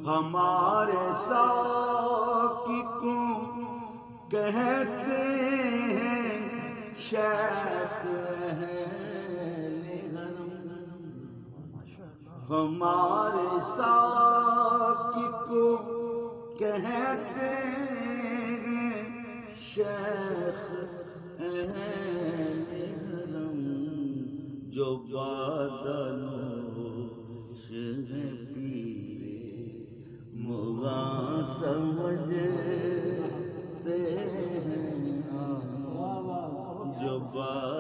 ہمارے ساقی کو کہتے ہیں شیخ اہل حرم، ہمارے ساقی کو کہتے ہیں شیخ اہل حرم، جو بادنوش ہے پیرے مغاں سمجھتے ہیں، جو